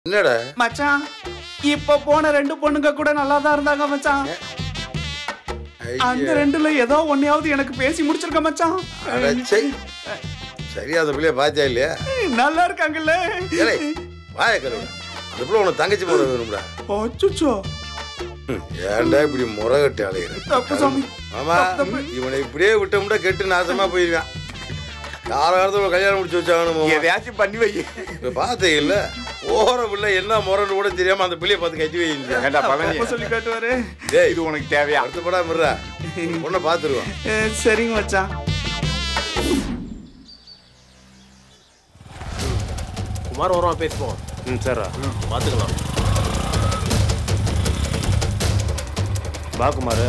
என்னடா மச்சான் இப்ப போன ரெண்டு பொண்ணுங்க கூட நல்லா தான் இருந்தாங்க மச்சான். அந்த ரெண்டுல ஏதோ ஒன்னையாவது எனக்கு பேசி முடிச்சிருக்க மச்சான். சரி அந்த பிள்ளைய பாத்தியா இல்லையா? நல்லா இருக்காங்கல்ல. வாய கழுவு. அந்த பிள்ளை உனக்கு தங்கச்சி போட வேணும்டா. அச்சச்சோ. ஏன்டா இப்படி முறகட்டி அலையிற? தப்பு சாமி. மாமா இவனை இப்படியே விட்டோம்னா கெட்டு நாசமா போயிருவான். காலகாலத்துல கல்யாணம் முடிச்சு வச்சாகணும். எதையாச்சும் பண்ணி வை. இப்ப பார்த்தே இல்ல ஓர பிள்ளை என்ன முறைன்னு கூட தெரியாம அந்த பிள்ளைய பார்த்து கட்டி வைங்க சொல்லி காட்டுவாரு. இது உனக்கு தேவையா? அடுத்த படா மிர்றா உன்னை பார்த்துருவான். சரிங்க மச்சான். குமார் வருவான் பேசுவோம். சரிடா பார்த்துக்கலாம். வா குமார்.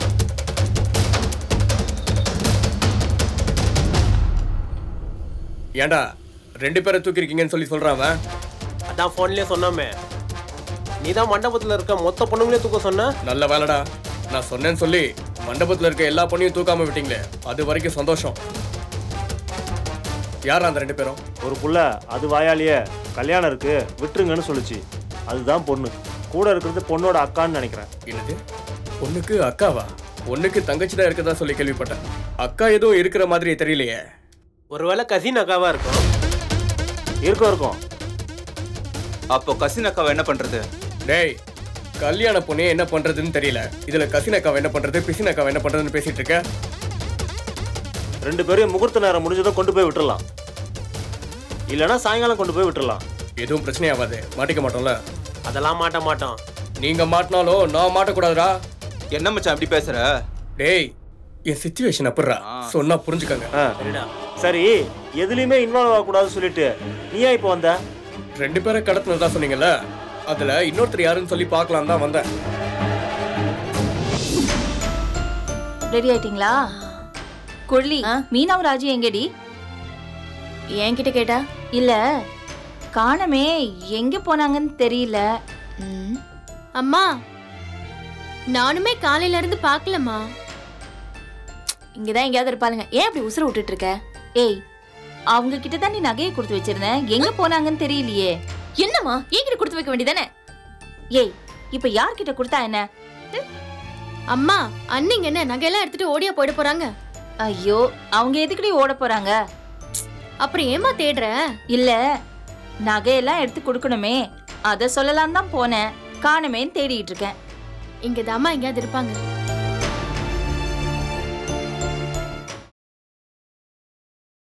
ஏண்டா ரெண்டு பேரை தூக்கிருக்கீங்கன்னு சொல்லி சொல்றான். அதான் போன்லயே சொன்னாமே. நீ தான் மண்டபத்துல இருக்க மொத்த பொண்ணுங்களே தூக்க சொன்ன. நல்ல வேலைடா. நான் சொன்னேன்னு சொல்லி மண்டபத்துல இருக்க எல்லா பொண்ணையும் தூக்காம விட்டீங்களே, அது வரைக்கும் சந்தோஷம். யாரா அந்த ரெண்டு பேரும்? ஒரு புள்ள அது வாயாலேயே கல்யாணம் இருக்கு விட்டுருங்கன்னு சொல்லுச்சு. அதுதான் பொண்ணு. கூட இருக்கிறது பொண்ணோட அக்கான்னு நினைக்கிறேன். என்னது பொண்ணுக்கு அக்காவா? பொண்ணுக்கு தங்கச்சி தான் இருக்கதா சொல்லி கேள்விப்பட்டேன். அக்கா எதுவும் இருக்கிற மாதிரி தெரியலையே. ஒருவேளை கசின் அக்காவா இருக்கும். இருக்கும். அப்போ கசின் அக்காவை என்ன பண்றது? டேய் கல்யாண பொண்ணே என்ன பண்றதுன்னு தெரியல. இதுல கசின் அக்காவை என்ன பண்றது பிசின் அக்காவை என்ன பண்றதுன்னு பேசிட்டு இருக்க. ரெண்டு பேரும் முகூர்த்த நேரம் முடிஞ்சதை கொண்டு போய் விட்டுறலாம். இல்லைன்னா சாயங்காலம் கொண்டு போய் விட்டுறலாம். எதுவும் பிரச்சனை ஆகாது. மாட்டிக்க மாட்டோம்ல? அதெல்லாம் மாட்ட மாட்டோம். நீங்க மாட்டினாலும் நான் மாட்டக்கூடாதுடா. என்ன மச்சான் அப்படி பேசுற? டேய் என் சிச்சுவேஷன் அப்படிரா சொன்னா புரிஞ்சுக்கங்க. சரி எதுலயுமே இன்வால்வ் ஆகக்கூடாதுன்னு சொல்லிட்டு நீயா இப்போ வந்த? ரெண்டு பேரை கடத்தினதா சொன்னீங்கல்ல, அதுல இன்னொருத்தர் யாருன்னு சொல்லி பார்க்கலாம் தான் வந்தேன். ரெடி ஆயிட்டீங்களா? குழலி மீனாவும் ராஜி எங்கடி? என்கிட்ட கேட்டா இல்ல காணமே எங்க போனாங்கன்னு தெரியல. அம்மா நானுமே காலையில இருந்து பார்க்கலம்மா. இங்கதான் எங்கேயாவது இருப்பாளுங்க. ஏன் அப்படி உசுர விட்டுட்டு இருக்க? ஏய் அவங்க கிட்ட தான் நீ நகையை கொடுத்து வச்சிருந்த, எங்க போனாங்கன்னு தெரியலையே. என்னம்மா என்கிட்ட கொடுத்து வைக்க வேண்டியதானே? ஏய் இப்ப யார்கிட்ட கொடுத்தா என்ன? அம்மா அன்னிங்க என்ன நகையெல்லாம் எடுத்துட்டு ஓடியா போயிட போறாங்க? ஐயோ அவங்க எதுக்குடி ஓட போறாங்க? அப்புறம் ஏமா தேடுற? இல்ல நகையெல்லாம் எடுத்து கொடுக்கணுமே அத சொல்லலாம் தான் போனேன். காணுமேன்னு தேடிட்டு இருக்கேன். இங்க தாமா எங்கேயாவது இருப்பாங்க.